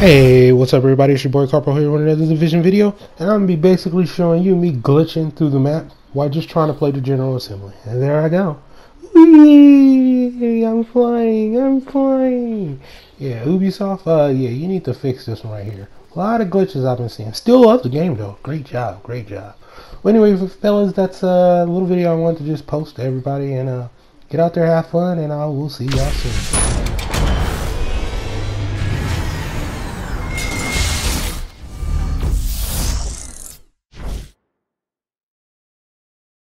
Hey, what's up everybody? It's your boy Carpo here with another Division video, and I'm going to be basically showing you me glitching through the map while just trying to play the General Assembly. And there I go. Whee! I'm flying! Yeah, Ubisoft, yeah, you need to fix this one right here. A lot of glitches I've been seeing. Still love the game though. Great job. Well, anyway, fellas, that's a little video I wanted to just post to everybody, and get out there, have fun, and we'll see y'all soon.